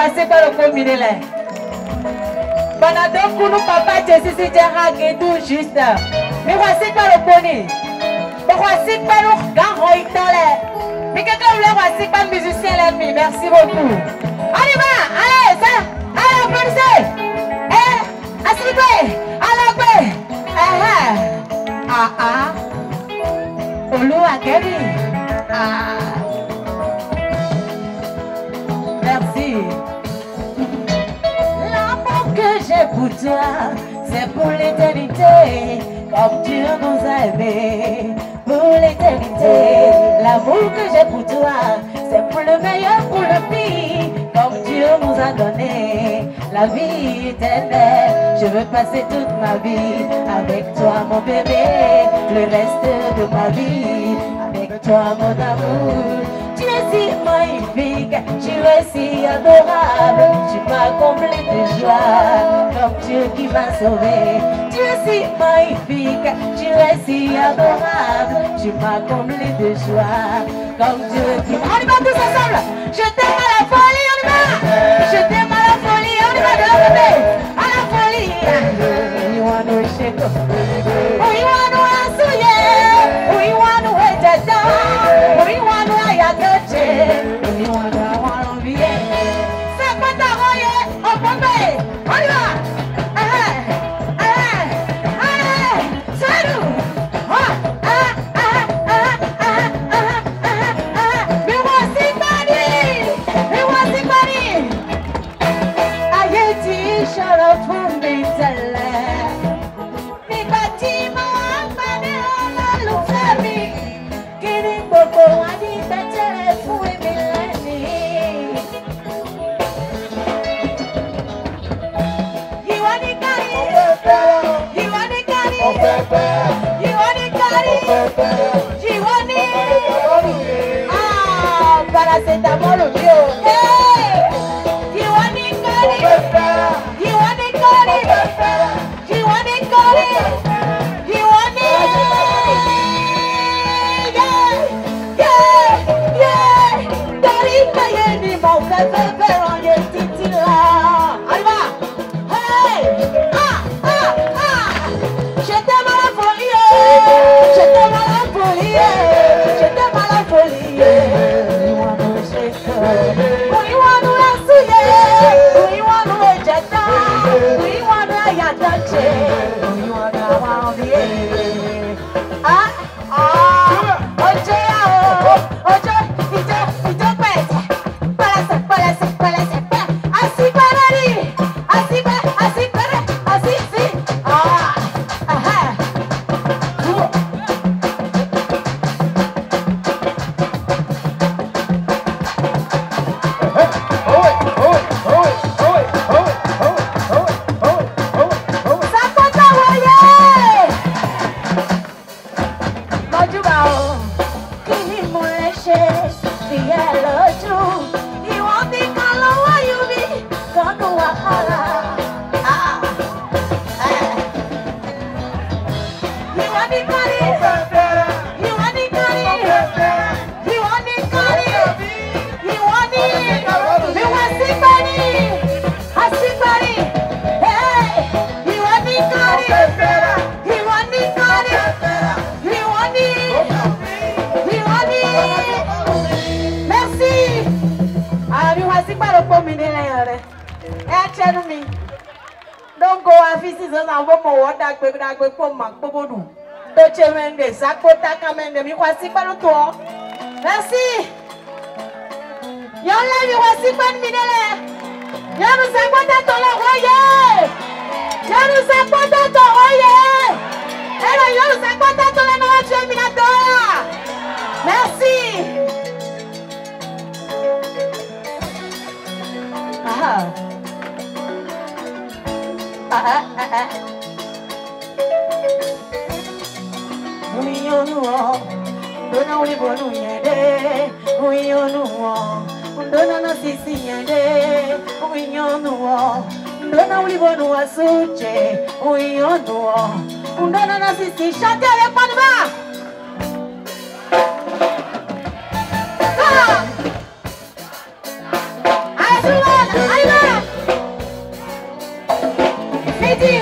voici pas le combiné là. Pendant deux coups, nous papa, Jésus, c'est déjà tout juste. Mais voici pas le pony. Mais voici pas le gars, mais quelqu'un voulait voici pas le musicien l'ennemi. Merci beaucoup. Allez, allez, ça, allez, applaudissez. Eh, asseyez-vous, allez, Olu Akemi. Merci. L'amour que j'ai pour toi, c'est pour l'éternité. Comme Dieu nous a aimés, pour l'éternité. L'amour que j'ai pour toi, c'est pour le meilleur, pour le pire. Comme Dieu nous a donné la vie éternelle. Je veux passer toute ma vie avec toi, mon bébé. Le reste de ma vie avec toi, mon amour. Tu es si magnifique, tu es si adorable. Tu m'as comblé de joie, comme Dieu qui m'a sauvé. Tu es si magnifique, tu es si adorable. Tu m'as comblé de joie, comme Dieu qui m'a... On y va tous ensemble. Je t'aime à la folie, on y va. Je t'aime à la folie, on y va de l'autre côté. À la folie. We want to shake up. We want to answer, yeah. We want to wait at down. We want to we want to be. C'est pas ta roye, on peut. On y va. Salut. Mais voici Paris. Mais voici Paris. Aïe, tu chantes pour mes talents. Mes bâtiments, on a l'ouvert. Qui beaucoup a dit téléphone et Mélanie. You want it, got it. You want it, got it. You want it, got it. You want it. Ah, paracétamol, yo. Hey, you want it, got it. You want it, got it. You want it, got it. You want it. Donc, on a fait 6 ans avant mon water, pour ma poponou. De Chemende, Sakota Kamende, mi voici pas le toit. Merci. Y'en a, voici pas de minelle. Y'en nous a pas de ton royer. Y'en nous a pas de ton royer. Et là, y'en nous a pas de ton royer, Minatora. Merci. Ah. Oui, on nous donne les bonnes yédé. Oui, on nous donne nos sisi yédé. Oui, on nous donne les bonnes souche. Oui, on nous donne nos sisi. Chantez avec moi, allez, tout le monde, allez.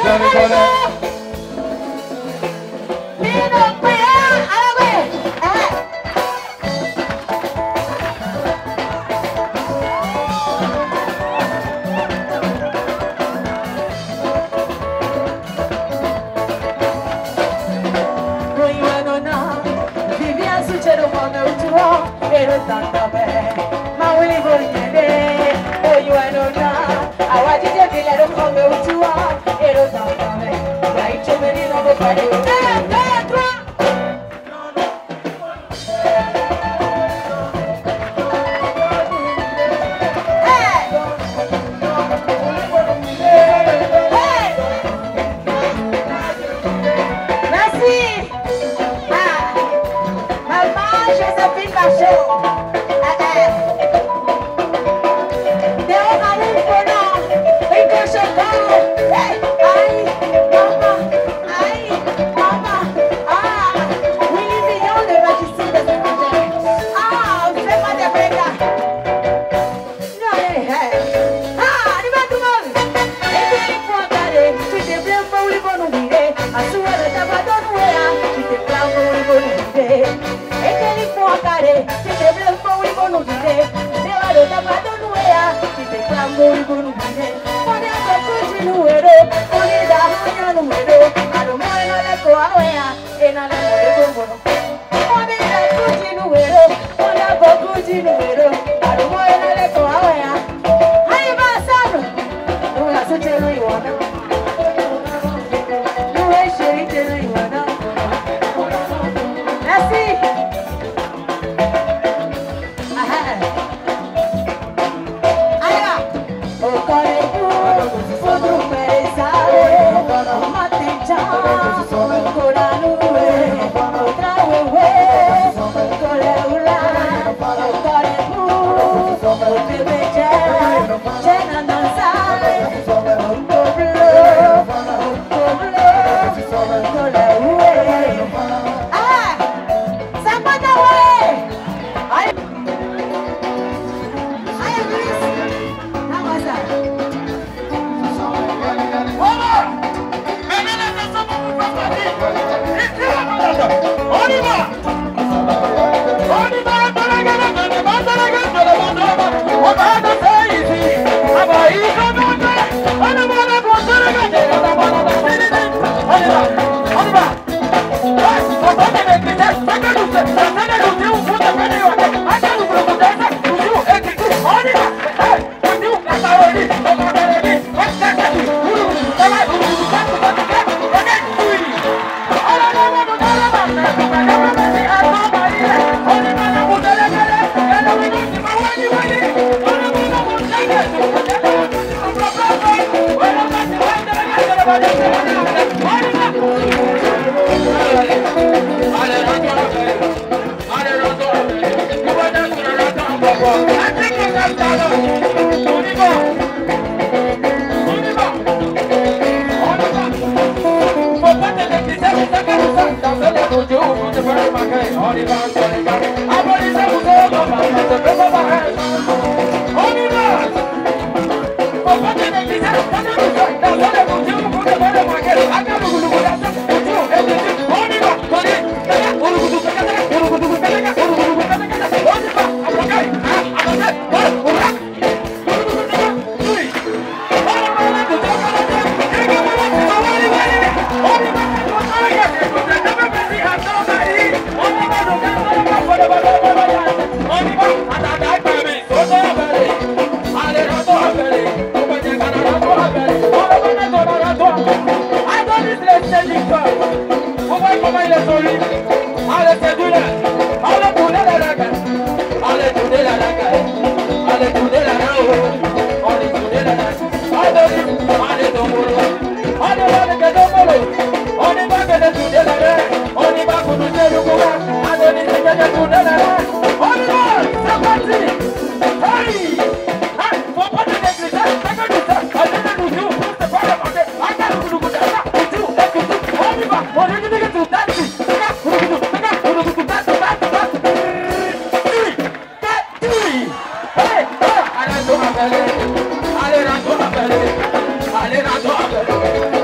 Allez,